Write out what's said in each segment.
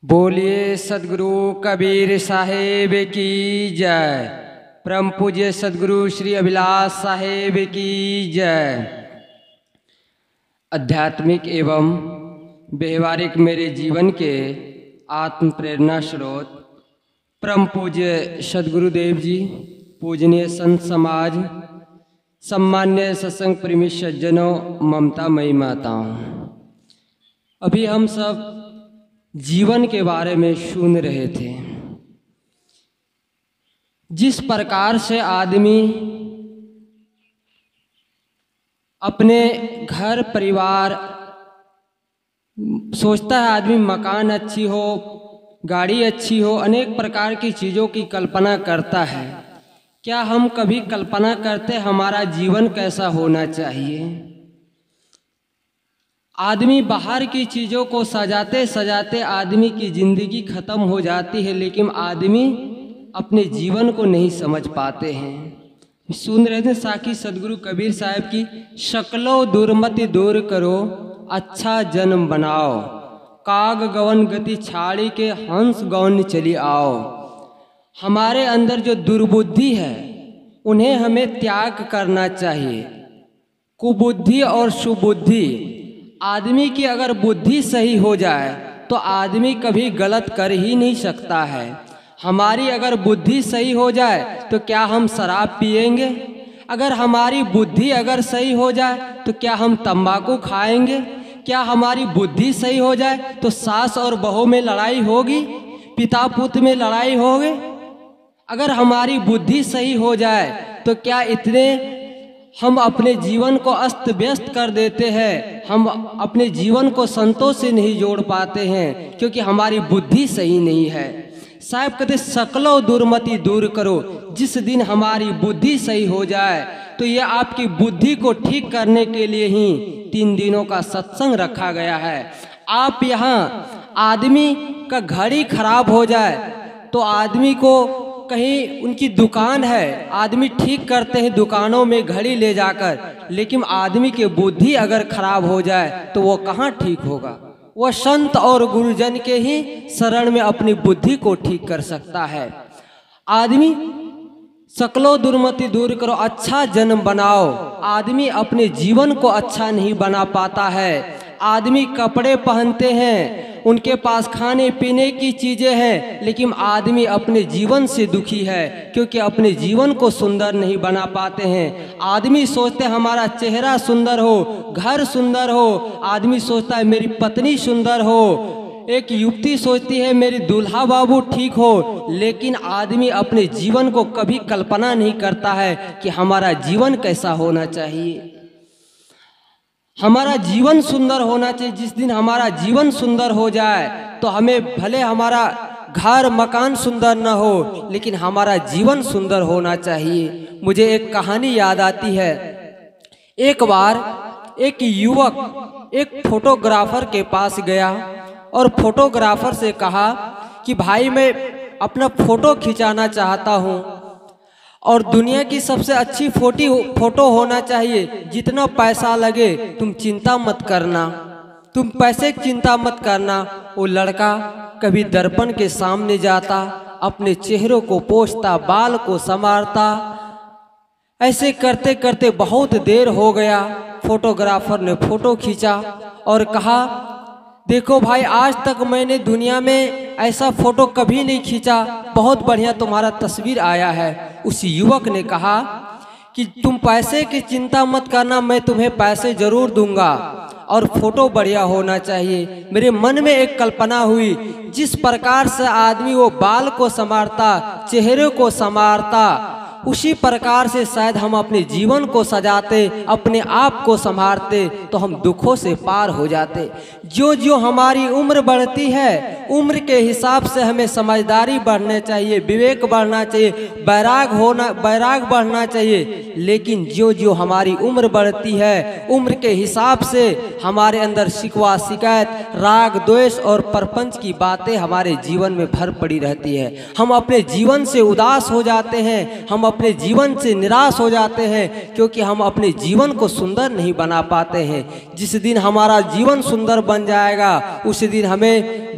बोलिए सदगुरु कबीर साहेब की जय। परम पूज्य सदगुरु श्री अभिलाष साहेब की जय। आध्यात्मिक एवं व्यवहारिक मेरे जीवन के आत्म प्रेरणा स्रोत परम पूज्य सदगुरुदेव जी, पूजनीय संत समाज, सम्मान्य सत्संग प्रेमी सज्जनों, ममतामयी माताओं, अभी हम सब जीवन के बारे में सुन रहे थे। जिस प्रकार से आदमी अपने घर परिवार सोचता है, आदमी मकान अच्छी हो, गाड़ी अच्छी हो, अनेक प्रकार की चीज़ों की कल्पना करता है। क्या हम कभी कल्पना करते हमारा जीवन कैसा होना चाहिए? आदमी बाहर की चीज़ों को सजाते सजाते आदमी की ज़िंदगी ख़त्म हो जाती है, लेकिन आदमी अपने जीवन को नहीं समझ पाते हैं। सुन रहे थे साकी सदगुरु कबीर साहब की, शक्लो दुर्मति दूर करो, अच्छा जन्म बनाओ, काग गवन गति छाड़ी के हंस गौन चली आओ। हमारे अंदर जो दुर्बुद्धि है उन्हें हमें त्याग करना चाहिए। कुबुद्धि और सुबुद्धि, आदमी की अगर बुद्धि सही हो जाए तो आदमी कभी गलत कर ही नहीं सकता है। हमारी अगर बुद्धि सही हो जाए तो क्या हम शराब पिएंगे? अगर हमारी बुद्धि अगर सही हो जाए तो क्या हम तंबाकू खाएंगे? क्या हमारी बुद्धि सही हो जाए तो सास और बहू में लड़ाई होगी, पिता पुत्र में लड़ाई होगी? अगर हमारी बुद्धि सही हो जाए तो क्या इतने हम अपने जीवन को अस्त व्यस्त कर देते हैं, हम अपने जीवन को संतों से नहीं जोड़ पाते हैं क्योंकि हमारी बुद्धि सही नहीं है। साहब कहते सकलो दुर्मति दूर करो। जिस दिन हमारी बुद्धि सही हो जाए तो ये आपकी बुद्धि को ठीक करने के लिए ही 3 दिनों का सत्संग रखा गया है। आप यहाँ आदमी का घड़ी खराब हो जाए तो आदमी को कहीं उनकी दुकान है, आदमी ठीक करते हैं दुकानों में घड़ी ले जाकर, लेकिन आदमी की बुद्धि अगर खराब हो जाए तो वो कहाँ ठीक होगा? वह संत और गुरुजन के ही शरण में अपनी बुद्धि को ठीक कर सकता है। आदमी सकलो दुर्मति दूर करो, अच्छा जन्म बनाओ। आदमी अपने जीवन को अच्छा नहीं बना पाता है। आदमी कपड़े पहनते हैं, उनके पास खाने पीने की चीज़ें हैं, लेकिन आदमी अपने जीवन से दुखी है क्योंकि अपने जीवन को सुंदर नहीं बना पाते हैं। आदमी सोचते हैं हमारा चेहरा सुंदर हो, घर सुंदर हो, आदमी सोचता है मेरी पत्नी सुंदर हो, एक युवती सोचती है मेरी दूल्हा बाबू ठीक हो, लेकिन आदमी अपने जीवन को कभी कल्पना नहीं करता है कि हमारा जीवन कैसा होना चाहिए। हमारा जीवन सुंदर होना चाहिए। जिस दिन हमारा जीवन सुंदर हो जाए तो हमें भले हमारा घर मकान सुंदर न हो, लेकिन हमारा जीवन सुंदर होना चाहिए। मुझे एक कहानी याद आती है। एक बार एक युवक एक फोटोग्राफर के पास गया और फोटोग्राफर से कहा कि भाई मैं अपना फोटो खिंचाना चाहता हूँ और दुनिया की सबसे अच्छी फोटो होना चाहिए, जितना पैसा लगे तुम चिंता मत करना, तुम पैसे की चिंता मत करना। वो लड़का कभी दर्पण के सामने जाता, अपने चेहरे को पोंछता, बाल को संवारता, ऐसे करते करते बहुत देर हो गया। फोटोग्राफर ने फोटो खींचा और कहा देखो भाई, आज तक मैंने दुनिया में ऐसा फोटो कभी नहीं खींचा, बहुत बढ़िया तुम्हारा तस्वीर आया है। उस युवक ने कहा कि तुम पैसे की चिंता मत करना, मैं तुम्हें पैसे जरूर दूंगा और फोटो बढ़िया होना चाहिए। मेरे मन में एक कल्पना हुई, जिस प्रकार से आदमी वो बाल को संवारता, चेहरे को संवारता, उसी प्रकार से शायद हम अपने जीवन को सजाते, अपने आप को संभालते तो हम दुखों से पार हो जाते। जो जो हमारी उम्र बढ़ती है, उम्र के हिसाब से हमें समझदारी बढ़ना चाहिए, विवेक बढ़ना चाहिए, बैराग बढ़ना चाहिए। लेकिन जो जो हमारी उम्र बढ़ती है, उम्र के हिसाब से हमारे अंदर शिकवा शिकायत, राग द्वेष और परपंच की बातें हमारे जीवन में भर पड़ी रहती है। हम अपने जीवन से उदास हो जाते हैं, हम अपने जीवन से निराश हो जाते हैं क्योंकि हम अपने जीवन को सुंदर नहीं बना पाते हैं। जिस दिन हमारा जीवन सुंदर बन जाएगा उस दिन हमें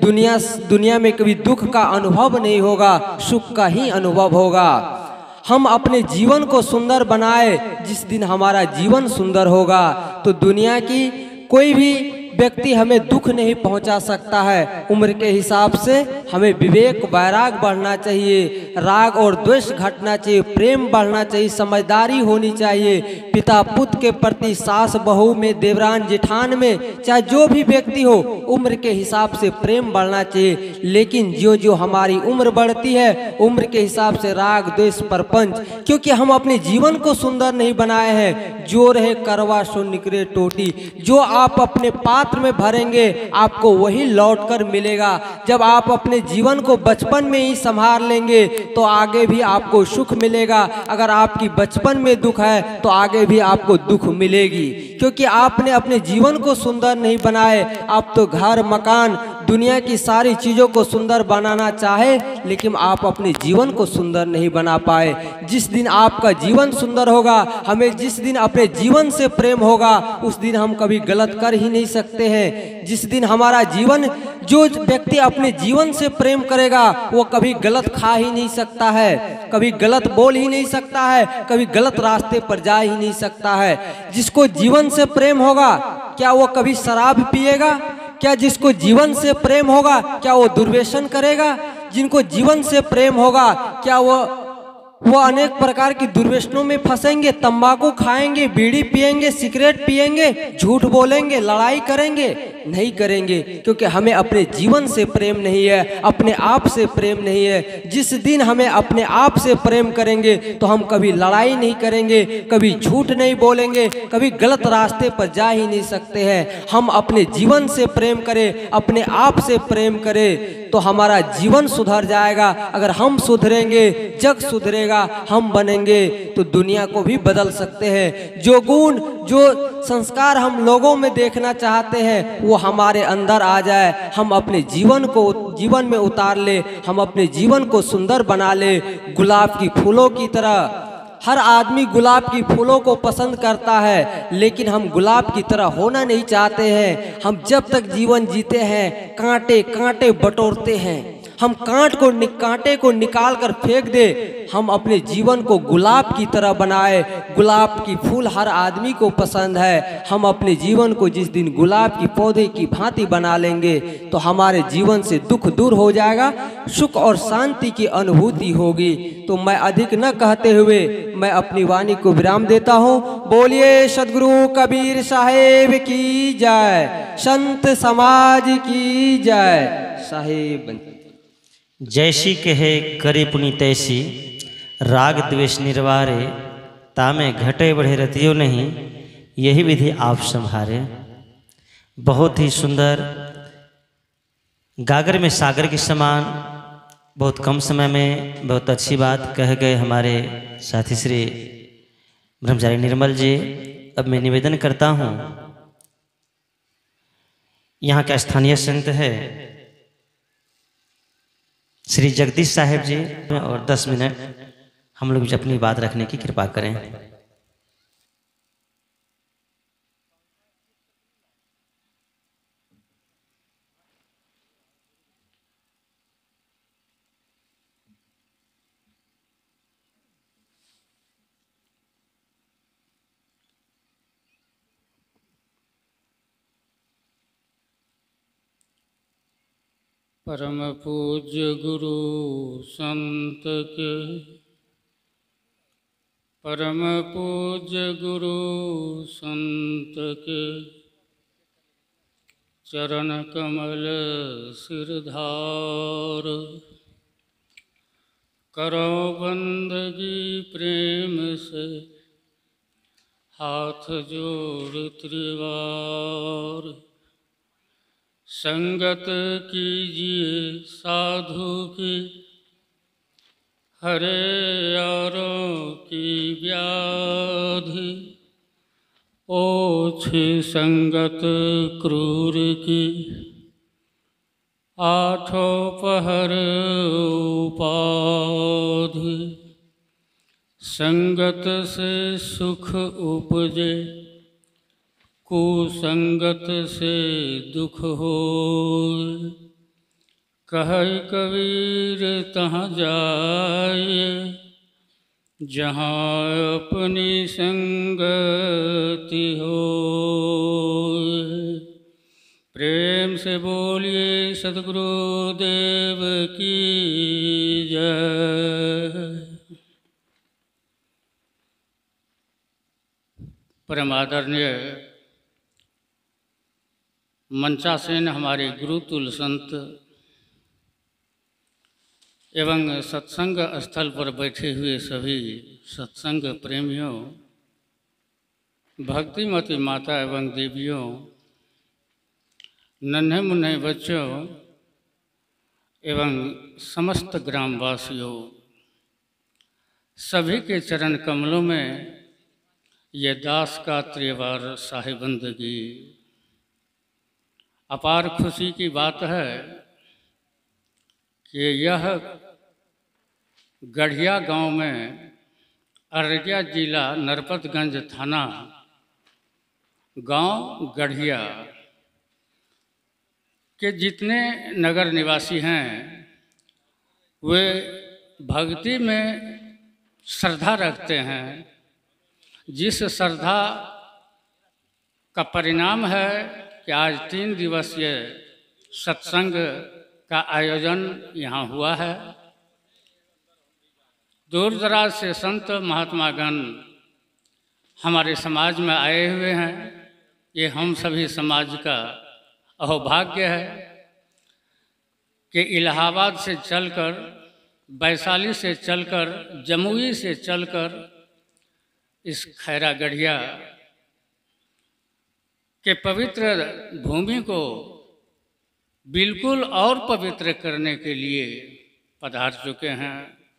दुनिया में कभी दुख का अनुभव नहीं होगा, सुख का ही अनुभव होगा। हम अपने जीवन को सुंदर बनाए, जिस दिन हमारा जीवन सुंदर होगा तो दुनिया की कोई भी व्यक्ति हमें दुख नहीं पहुंचा सकता है। उम्र के हिसाब से हमें विवेक वैराग बढ़ना चाहिए, राग और द्वेष घटना चाहिए, प्रेम बढ़ना चाहिए, समझदारी होनी चाहिए। पिता पुत्र के प्रति, सास बहू में, देवरान जेठान में, चाहे जो भी व्यक्ति हो, उम्र के हिसाब से प्रेम बढ़ना चाहिए। लेकिन जो जो हमारी उम्र बढ़ती है, उम्र के हिसाब से राग द्वेष परपंच, क्योंकि हम अपने जीवन को सुंदर नहीं बनाए हैं। जो रहे करवा सो निकले टोटी, जो आप अपने पात्र में भरेंगे आपको वही लौटकर मिलेगा। जब आप अपने जीवन को बचपन में ही संभाल लेंगे तो आगे भी आपको सुख मिलेगा। अगर आपकी बचपन में दुख है तो आगे भी आपको दुख मिलेगी, क्योंकि आपने अपने जीवन को सुंदर नहीं बनाए। आप तो घर मकान दुनिया की सारी चीज़ों को सुंदर बनाना चाहे, लेकिन आप अपने जीवन को सुंदर नहीं बना पाए। जिस दिन आपका जीवन सुंदर होगा, हमें जिस दिन अपने जीवन से प्रेम होगा, उस दिन हम कभी गलत कर ही नहीं सकते हैं। जिस दिन हमारा जीवन, जो व्यक्ति अपने जीवन से प्रेम करेगा वो कभी गलत खा ही नहीं सकता है, कभी गलत बोल ही नहीं सकता है, कभी गलत रास्ते पर जा ही नहीं सकता है। जिसको जीवन से प्रेम होगा क्या वो कभी शराब पिएगा? क्या जिसको जीवन से प्रेम होगा क्या वो दुर्व्यसन करेगा? जिनको जीवन से प्रेम होगा क्या वो अनेक प्रकार की दुर्व्यसनों में फंसेंगे? तंबाकू खाएंगे, बीड़ी पिएंगे, सिगरेट पिएंगे, झूठ बोलेंगे, लड़ाई करेंगे? नहीं करेंगे, क्योंकि हमें अपने जीवन से प्रेम नहीं है, अपने आप से प्रेम नहीं है। जिस दिन हमें अपने आप से प्रेम करेंगे तो हम कभी लड़ाई नहीं करेंगे, कभी झूठ नहीं बोलेंगे, कभी गलत रास्ते पर जा ही नहीं सकते हैं। हम अपने जीवन से प्रेम करें, अपने आप से प्रेम करें तो हमारा जीवन सुधर जाएगा। अगर हम सुधरेंगे, जग सुधरेगा, हम बनेंगे तो दुनिया को भी बदल सकते हैं। जो गुण, जो संस्कार हम लोगों में देखना चाहते हैं वो हमारे अंदर आ जाए, हम अपने जीवन में उतार ले, हम अपने जीवन को सुंदर बना ले। गुलाब की फूलों की तरह, हर आदमी गुलाब की फूलों को पसंद करता है, लेकिन हम गुलाब की तरह होना नहीं चाहते हैं। हम जब तक जीवन जीते हैं कांटे कांटे बटोरते हैं। हम कांटे को निकाल कर फेंक दे, हम अपने जीवन को गुलाब की तरह बनाए। गुलाब की फूल हर आदमी को पसंद है। हम अपने जीवन को जिस दिन गुलाब की पौधे की भांति बना लेंगे तो हमारे जीवन से दुख दूर हो जाएगा, सुख और शांति की अनुभूति होगी। तो मैं अधिक न कहते हुए मैं अपनी वाणी को विराम देता हूँ। बोलिए सदगुरु कबीर साहेब की जय, संत समाज की जय। साहेब जैसी कहे करे पुनि तैसी, राग द्वेष निर्वारे, तामे घटे बढ़े रतियो नहीं, यही विधि आप संभारे। बहुत ही सुंदर, गागर में सागर के समान, बहुत कम समय में बहुत अच्छी बात कह गए हमारे साथी श्री ब्रह्मचारी निर्मल जी। अब मैं निवेदन करता हूँ, यहाँ का स्थानीय संत है श्री जगदीश साहेब जी, और 10 मिनट हम लोग अपनी बात रखने की कृपा करें। परम पूज्य गुरु संत के, परम पूज्य गुरु संत के, चरण कमल सिरधार, करो बंदगी प्रेम से, हाथ जोड़ त्रिवार। संगत कीजिए साधु की, हरे यारों की व्याधि, ओछी संगत क्रूर की, आठों पहर उपाधि। संगत से सुख उपजे, कुसंगत से दुख हो। कहै कबीर तहाँ जाए, जहाँ अपनी संगति हो। प्रेम से बोलिए सद्गुरु देव की जय। परम आदरणीय मंचासीन हमारे गुरुतुल्य संत एवं सत्संग स्थल पर बैठे हुए सभी सत्संग प्रेमियों, भक्तिमती माता एवं देवियों, नन्हे मुन्ने बच्चों एवं समस्त ग्रामवासियों, सभी के चरण कमलों में ये दास का त्रिवार साहिबंदगी। अपार खुशी की बात है कि यह गढ़िया गांव में अररिया जिला नरपतगंज थाना गांव गढ़िया के जितने नगर निवासी हैं वे भक्ति में श्रद्धा रखते हैं। जिस श्रद्धा का परिणाम है कि आज 3 दिवसीय सत्संग का आयोजन यहाँ हुआ है। दूर दराज से संत महात्मागण हमारे समाज में आए हुए हैं। ये हम सभी समाज का अहोभाग्य है कि इलाहाबाद से चलकर, वैशाली से चलकर, जमुई से चलकर इस खैरा गढ़िया के पवित्र भूमि को बिल्कुल और पवित्र करने के लिए पधार चुके हैं।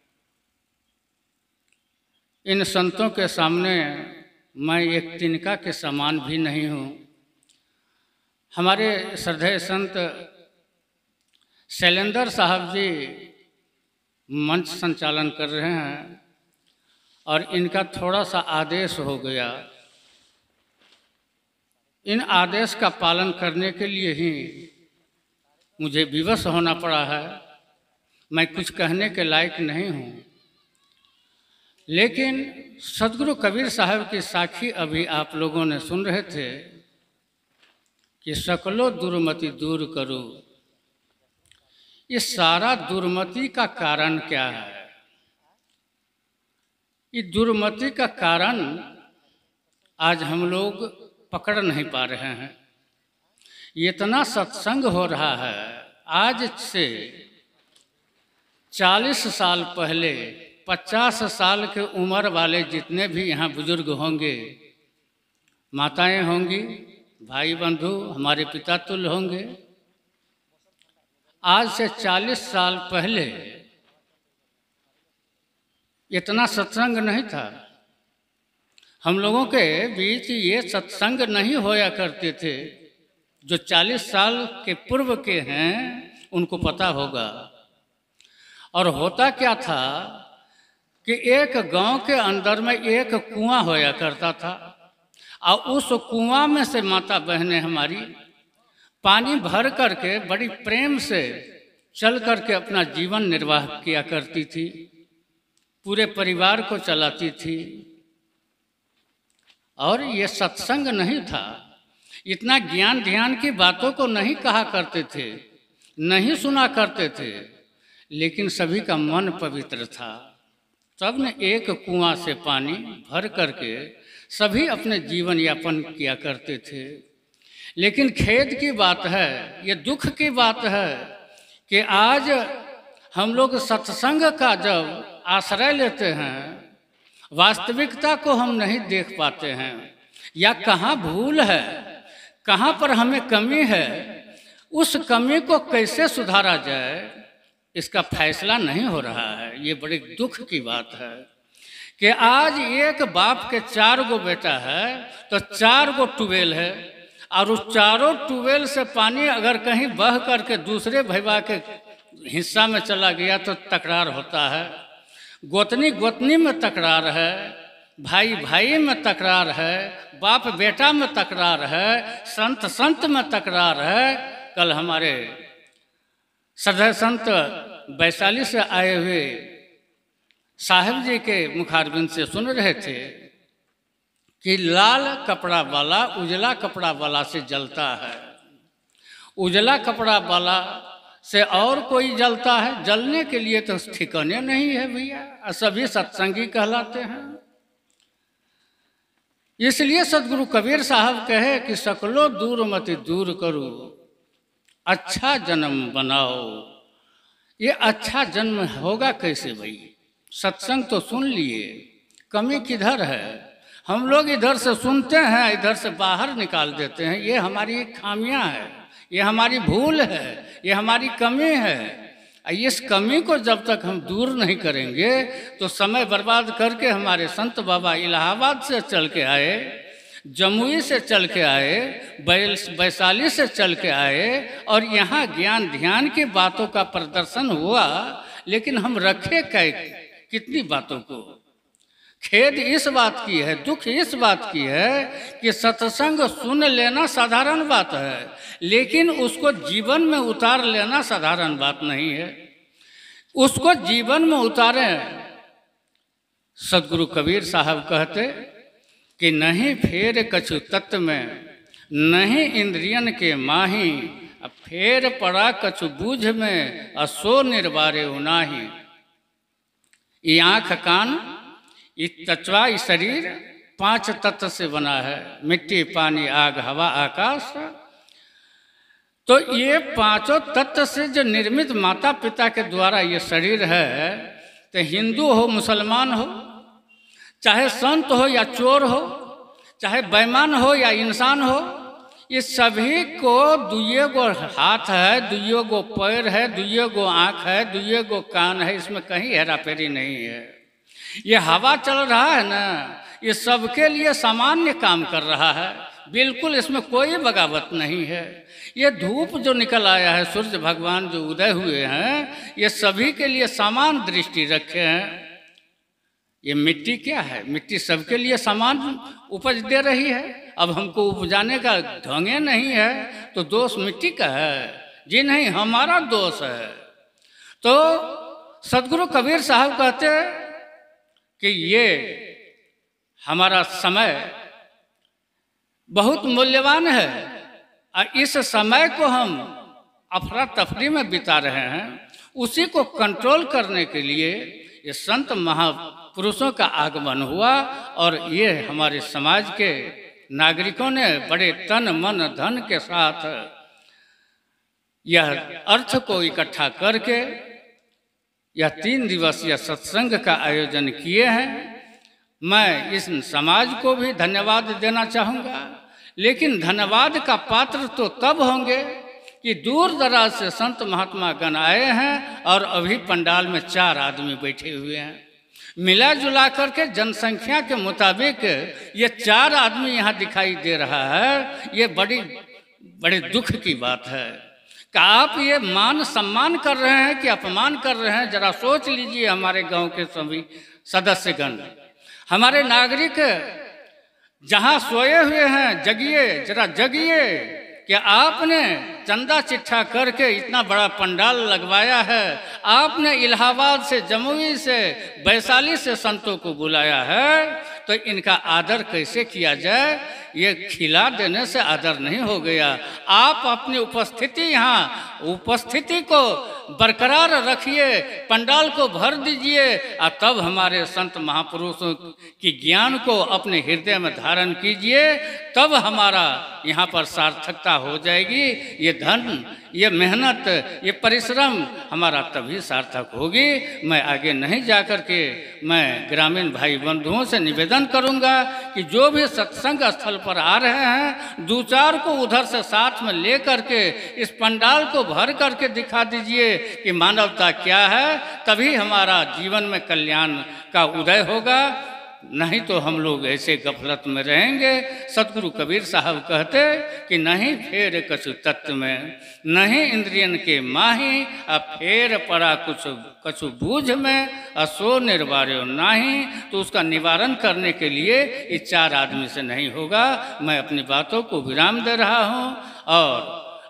इन संतों के सामने मैं एक तिनका के समान भी नहीं हूँ। हमारे श्रद्धेय संत शैलेंद्र साहब जी मंच संचालन कर रहे हैं और इनका थोड़ा सा आदेश हो गया। इन आदेश का पालन करने के लिए ही मुझे विवश होना पड़ा है। मैं कुछ कहने के लायक नहीं हूँ, लेकिन सद्गुरु कबीर साहब की साखी अभी आप लोगों ने सुन रहे थे कि सकलो दुर्मति दूर करो। इस सारा दुर्मति का कारण क्या है? ये दुर्मति का कारण आज हम लोग पकड़ नहीं पा रहे हैं। इतना सत्संग हो रहा है। आज से 40 साल पहले 50 साल के उम्र वाले जितने भी यहाँ बुजुर्ग होंगे, माताएं होंगी, भाई बंधु हमारे पिता तुल्य होंगे, आज से 40 साल पहले इतना सत्संग नहीं था। हम लोगों के बीच ये सत्संग नहीं होया करते थे। जो 40 साल के पूर्व के हैं उनको पता होगा। और होता क्या था कि एक गांव के अंदर में एक कुआं होया करता था और उस कुआं में से माता बहनें हमारी पानी भर करके बड़ी प्रेम से चल करके अपना जीवन निर्वाह किया करती थी, पूरे परिवार को चलाती थी। और ये सत्संग नहीं था। इतना ज्ञान ध्यान की बातों को नहीं कहा करते थे, नहीं सुना करते थे, लेकिन सभी का मन पवित्र था। सब ने एक कुआं से पानी भर करके सभी अपने जीवन यापन किया करते थे। लेकिन खेद की बात है, ये दुख की बात है कि आज हम लोग सत्संग का जब आश्रय लेते हैं, वास्तविकता को हम नहीं देख पाते हैं। या कहाँ भूल है, कहाँ पर हमें कमी है, उस कमी को कैसे सुधारा जाए, इसका फैसला नहीं हो रहा है। ये बड़ी दुख की बात है कि आज एक बाप के 4 गो बेटा है तो 4 गो ट्यूबवेल है, और उस चारों ट्यूबवेल से पानी अगर कहीं बह करके दूसरे भैया के हिस्सा में चला गया तो तकरार होता है। गोतनी गोतनी में तकरार है, भाई भाई में तकरार है, बाप बेटा में तकरार है, संत संत में तकरार है। कल हमारे सदय संत वैशाली से आए हुए साहिब जी के मुखारबिंद से सुन रहे थे कि लाल कपड़ा वाला उजला कपड़ा वाला से जलता है, उजला कपड़ा वाला से और कोई जलता है, जलने के लिए तो ठिकाने नहीं है भैया, सभी सत्संगी कहलाते हैं। इसलिए सदगुरु कबीर साहब कहे कि सकलो दूर मत दूर करो, अच्छा जन्म बनाओ। ये अच्छा जन्म होगा कैसे भाई? सत्संग तो सुन लिए, कमी किधर है? हम लोग इधर से सुनते हैं, इधर से बाहर निकाल देते हैं। ये हमारी खामियां है, ये हमारी भूल है, ये हमारी कमी है। इस कमी को जब तक हम दूर नहीं करेंगे तो समय बर्बाद करके हमारे संत बाबा इलाहाबाद से चल के आए, जमुई से चल के आए, वैशाली से चल के आए और यहाँ ज्ञान ध्यान की बातों का प्रदर्शन हुआ, लेकिन हम रखे कितनी बातों को। खेद इस बात की है, दुख इस बात की है कि सत्संग सुन लेना साधारण बात है, लेकिन उसको जीवन में उतार लेना साधारण बात नहीं है। उसको जीवन में उतारें। सदगुरु कबीर साहब कहते कि नहीं फेर कछु तत्व में, नहीं इंद्रियन के माही, फेर पड़ा कछु बूझ में, असो निर्वारे उनाही। ये आँख कान ये तत्वा ये शरीर 5 तत्व से बना है, मिट्टी पानी आग हवा आकाश। तो ये 5 तत्व से जो निर्मित माता पिता के द्वारा ये शरीर है, तो हिंदू हो मुसलमान हो, चाहे संत हो या चोर हो, चाहे बेईमान हो या इंसान हो, ये सभी को दुइये गो हाथ है, दुइये गो पैर है, दुइये गो आँख है, दुइये गो कान है, इसमें कहीं हेरा फेरी नहीं है। ये हवा चल रहा है ना, ये सबके लिए सामान्य काम कर रहा है, बिल्कुल इसमें कोई बगावत नहीं है। ये धूप जो निकल आया है, सूर्य भगवान जो उदय हुए हैं, ये सभी के लिए समान दृष्टि रखे हैं। ये मिट्टी क्या है? मिट्टी सबके लिए समान उपज दे रही है। अब हमको उपजाने का ढंगे नहीं है तो दोष मिट्टी का है? जी नहीं, हमारा दोष है। तो सदगुरु कबीर साहब कहते हैं कि ये हमारा समय बहुत मूल्यवान है और इस समय को हम अफरा तफरी में बिता रहे हैं। उसी को कंट्रोल करने के लिए ये संत महापुरुषों का आगमन हुआ और ये हमारे समाज के नागरिकों ने बड़े तन मन धन के साथ यह अर्थ को इकट्ठा करके यह 3 दिवसीय सत्संग का आयोजन किए हैं। मैं इस समाज को भी धन्यवाद देना चाहूँगा, लेकिन धन्यवाद का पात्र तो तब होंगे कि दूर दराज से संत महात्मा गण आए हैं और अभी पंडाल में 4 आदमी बैठे हुए हैं। मिला जुला करके जनसंख्या के मुताबिक ये 4 आदमी यहाँ दिखाई दे रहा है। ये बड़े दुख की बात है कि आप ये मान सम्मान कर रहे हैं कि अपमान कर रहे हैं। जरा सोच लीजिए हमारे गांव के सभी सदस्यगण, हमारे नागरिक जहां सोए हुए हैं, जगिए, जरा जगिए कि आपने चंदा चिट्ठा करके इतना बड़ा पंडाल लगवाया है। आपने इलाहाबाद से, जमुई से, वैशाली से संतों को बुलाया है, तो इनका आदर कैसे किया जाए? ये खिला देने से आदर नहीं हो गया। आप अपनी उपस्थिति को बरकरार रखिए, पंडाल को भर दीजिए और तब हमारे संत महापुरुषों की ज्ञान को अपने हृदय में धारण कीजिए, तब हमारा यहाँ पर सार्थकता हो जाएगी। ये धन, ये मेहनत, ये परिश्रम हमारा तभी सार्थक होगी। मैं आगे नहीं जा कर के मैं ग्रामीण भाई बंधुओं से निवेदन करूंगा कि जो भी सत्संग स्थल पर आ रहे हैं, 2-4 को उधर से साथ में ले करके इस पंडाल को भर करके दिखा दीजिए कि मानवता क्या है, तभी हमारा जीवन में कल्याण का उदय होगा। नहीं तो हम लोग ऐसे गफलत में रहेंगे। सदगुरु कबीर साहब कहते कि नहीं फेर कछु तत्व में, नहीं इंद्रियन के माही, अब फेर पड़ा कछु बूझ में, असो निर्वार्यो नाही। तो उसका निवारण करने के लिए इस 4 आदमी से नहीं होगा। मैं अपनी बातों को विराम दे रहा हूँ और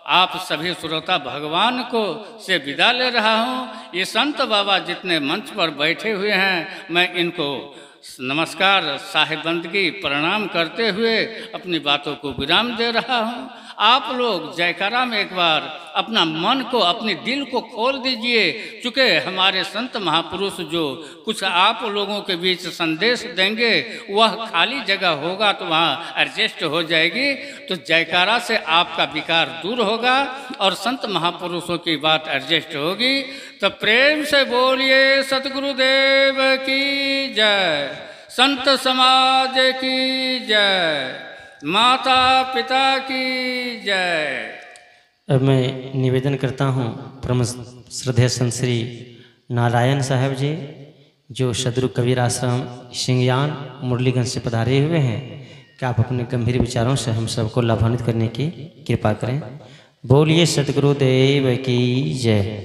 आप सभी श्रोता भगवान को से विदा ले रहा हूँ। ये संत बाबा जितने मंच पर बैठे हुए हैं, मैं इनको नमस्कार साहिबंदगी प्रणाम करते हुए अपनी बातों को विराम दे रहा हूँ। आप लोग जयकारा में एक बार अपना मन को, अपने दिल को खोल दीजिए, चूँकि हमारे संत महापुरुष जो कुछ आप लोगों के बीच संदेश देंगे वह खाली जगह होगा तो वहाँ एडजस्ट हो जाएगी। तो जयकारा से आपका विकार दूर होगा और संत महापुरुषों की बात एडजस्ट होगी। तो प्रेम से बोलिए सतगुरुदेव की जय, संत समाज की जय, माता पिता की जय। अब मैं निवेदन करता हूँ परम श्रद्धेय संत श्री नारायण साहब जी, जो सदगुरु कबीर आश्रम सिंगयान मुरलीगंज से पधारे हुए हैं, कि आप अपने गंभीर विचारों से हम सबको लाभान्वित करने की कृपा करें। बोलिए सतगुरुदेव की जय।